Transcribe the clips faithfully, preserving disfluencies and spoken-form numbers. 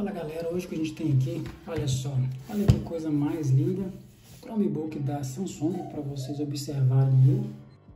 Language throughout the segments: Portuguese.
Fala galera, hoje que a gente tem aqui, olha só, olha que coisa mais linda, Chromebook da Samsung para vocês observarem aí.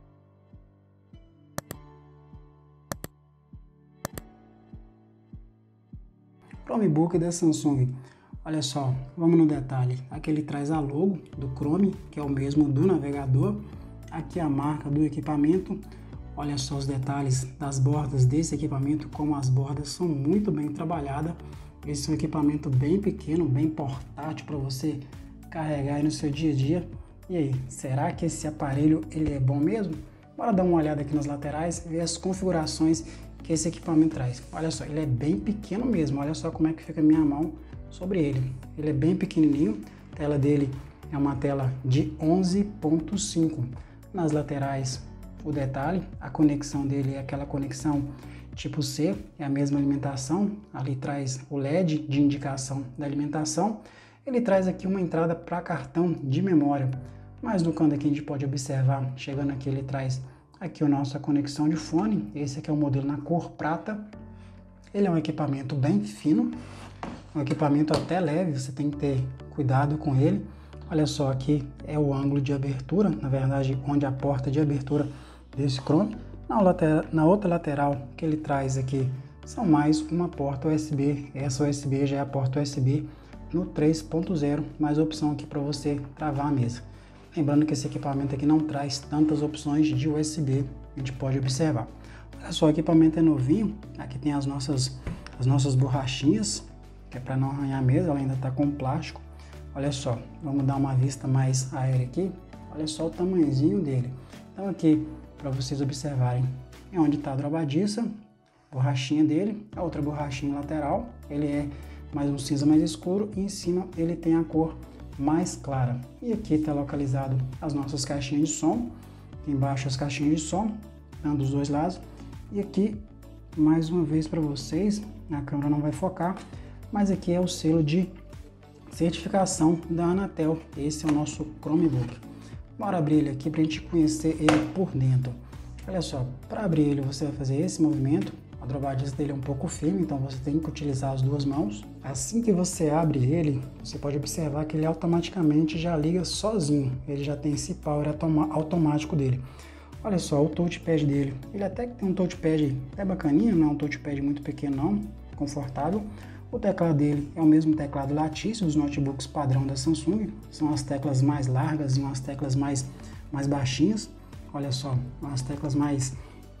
Chromebook da Samsung, olha só, vamos no detalhe, aqui ele traz a logo do Chrome, que é o mesmo do navegador, aqui a marca do equipamento, olha só os detalhes das bordas desse equipamento, como as bordas são muito bem trabalhadas. Esse é um equipamento bem pequeno, bem portátil para você carregar aí no seu dia a dia. E aí, será que esse aparelho ele é bom mesmo? Bora dar uma olhada aqui nas laterais, ver as configurações que esse equipamento traz. Olha só, ele é bem pequeno mesmo, olha só como é que fica a minha mão sobre ele. Ele é bem pequenininho, a tela dele é uma tela de onze ponto cinco. Nas laterais, o detalhe, a conexão dele é aquela conexão tipo C, é a mesma alimentação, ali traz o L E D de indicação da alimentação, ele traz aqui uma entrada para cartão de memória, mas no canto aqui a gente pode observar, chegando aqui ele traz aqui a nossa conexão de fone, esse aqui é o modelo na cor prata, ele é um equipamento bem fino, um equipamento até leve, você tem que ter cuidado com ele, olha só aqui é o ângulo de abertura, na verdade onde a porta de abertura desse Chrome. Na, lateral, na outra lateral que ele traz aqui são mais uma porta U S B, essa U S B já é a porta U S B no três ponto zero, mais opção aqui para você travar a mesa. Lembrando que esse equipamento aqui não traz tantas opções de U S B, a gente pode observar. Olha só, o equipamento é novinho, aqui tem as nossas, as nossas borrachinhas, que é para não arranhar a mesa, ela ainda está com plástico. Olha só, vamos dar uma vista mais aérea aqui, olha só o tamanhozinho dele. Então aqui, para vocês observarem, é onde está a dobradiça, borrachinha dele, a outra borrachinha lateral, ele é mais um cinza mais escuro e em cima ele tem a cor mais clara. E aqui está localizado as nossas caixinhas de som, embaixo as caixinhas de som, tanto dos dois lados, e aqui mais uma vez para vocês, a câmera não vai focar, mas aqui é o selo de certificação da Anatel, esse é o nosso Chromebook. Bora abrir ele aqui para a gente conhecer ele por dentro. Olha só, para abrir ele você vai fazer esse movimento. A dobradiça dele é um pouco firme, então você tem que utilizar as duas mãos. Assim que você abre ele, você pode observar que ele automaticamente já liga sozinho. Ele já tem esse power automático dele. Olha só, o touchpad dele. Ele até que tem um touchpad até bacaninha, não é um touchpad muito pequeno não, confortável. O teclado dele é o mesmo teclado Lattice dos notebooks padrão da Samsung, são as teclas mais largas e umas teclas mais, mais baixinhas, olha só, umas teclas mais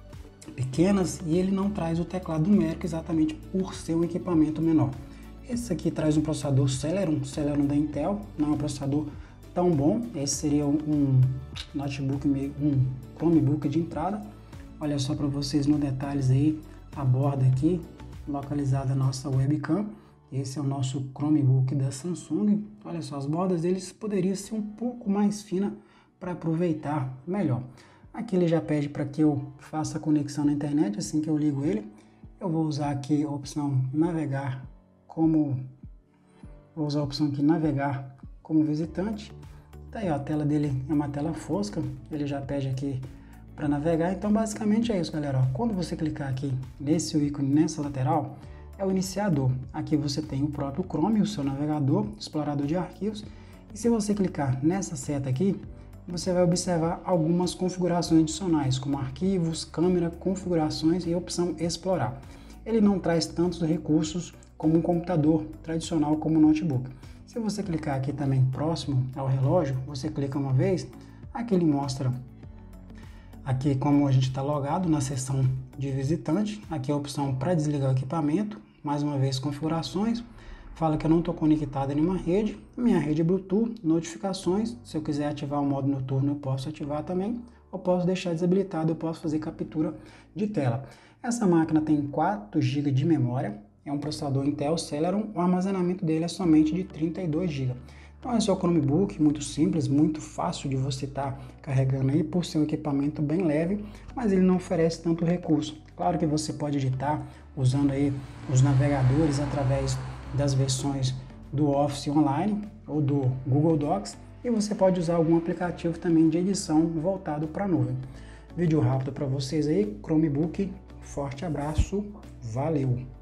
pequenas e ele não traz o teclado numérico exatamente por ser um equipamento menor. Esse aqui traz um processador Celeron, Celeron da Intel, não é um processador tão bom, esse seria um notebook, um Chromebook de entrada, olha só para vocês no detalhes aí, a borda aqui, localizada a nossa webcam, esse é o nosso Chromebook da Samsung, olha só, as bordas deles poderiam ser um pouco mais finas para aproveitar melhor. Aqui ele já pede para que eu faça a conexão na internet, assim que eu ligo ele, eu vou usar aqui a opção navegar como, vou usar a opção aqui navegar como visitante, tá aí ó, a tela dele é uma tela fosca, ele já pede aqui para navegar, então basicamente é isso galera, ó. Quando você clicar aqui nesse ícone, nessa lateral, é o iniciador, aqui você tem o próprio Chrome, o seu navegador, explorador de arquivos, e se você clicar nessa seta aqui, você vai observar algumas configurações adicionais, como arquivos, câmera, configurações e a opção explorar. Ele não traz tantos recursos como um computador tradicional como um notebook. Se você clicar aqui também próximo ao relógio, você clica uma vez, aqui ele mostra aqui como a gente está logado na seção de visitante, aqui é a opção para desligar o equipamento, mais uma vez configurações, fala que eu não estou conectado em nenhuma rede, minha rede é Bluetooth, notificações, se eu quiser ativar o modo noturno eu posso ativar também, ou posso deixar desabilitado, eu posso fazer captura de tela. Essa máquina tem quatro gigas de memória, é um processador Intel Celeron, o armazenamento dele é somente de trinta e dois gigas. Então é só o Chromebook, muito simples, muito fácil de você estar tá carregando aí por ser um equipamento bem leve, mas ele não oferece tanto recurso. Claro que você pode editar usando aí os navegadores através das versões do Office Online ou do Google Docs e você pode usar algum aplicativo também de edição voltado para a nuvem. Vídeo rápido para vocês aí, Chromebook, forte abraço, valeu!